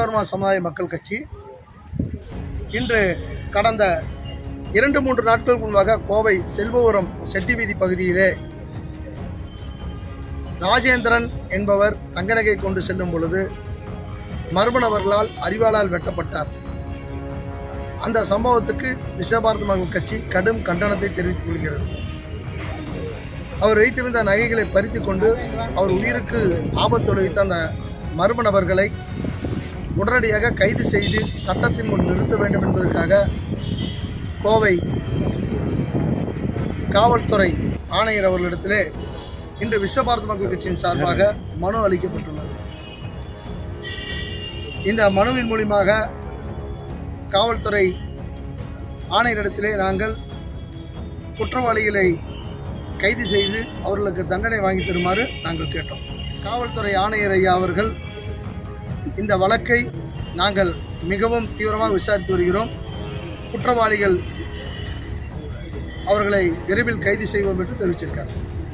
விஸ்வகர்மா சமுதாய மக்கள் கட்சி இன்று கடந்த 2-3 நாட்களுக்கு முன்பாக கோவை செல்வபுரம் செட்டி வீதி பகுதியிலே ராஜேந்திரன் என்பவர் தங்கநகை கொண்டு செல்லும் பொழுது மர்ம நபர்களால் அரிவாளால் வெட்டப்பட்டார். அந்த சம்பவத்துக்கு விஸ்வபாரத மக்கள் கட்சி கடும் கண்டனத்தை தெரிவித்துக் கொள்கிறது. அவர் வைத்திருந்த நகைகளை பறித்து கொண்டு அவர் உயிருக்கு ஆபத்து விளைவித்த அந்த மர்ம நபர்களை உடனடியாக கைது செய்து சட்டத்தின் முன் நிறுத்த வேண்டும் என்பதற்காக கோவை காவல்துறை ஆணையர் அவர்களிடத்திலே இன்று விஸ்வபாரத மக்கள் கட்சியின் சார்பாக மனு அளிக்கப்பட்டுள்ளது. இந்த மனுவின் மூலமாக காவல்துறை ஆணையரிடத்திலே நாங்கள் குற்றவாளிகளை கைது செய்து அவர்களுக்கு தண்டனை வாங்கி தருமாறு நாங்கள் கேட்டோம். காவல்துறை ஆணையர் ஐயா அவர்கள் இந்த வழக்கை நாங்கள் மிகவும் தீவிரமாக விசாரித்து வருகிறோம், குற்றவாளிகள் அவர்களை விரைவில் கைது செய்வோம் என்று தெரிவிச்சிருக்கார்.